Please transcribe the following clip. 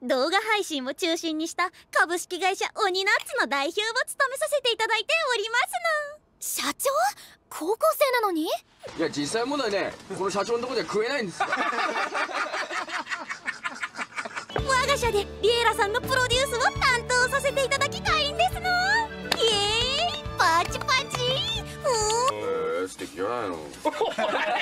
動画配信を中心にした株式会社オニナッツの代表を務めさせていただいておりますの。社長、高校生なのに？ いや実際問題ね、この社長のところでは食えないんですよ。 我が社でリエラさんのプロデュースを担当させていただきたいんですの。イエーイ、パチパチ。 素敵じゃないの。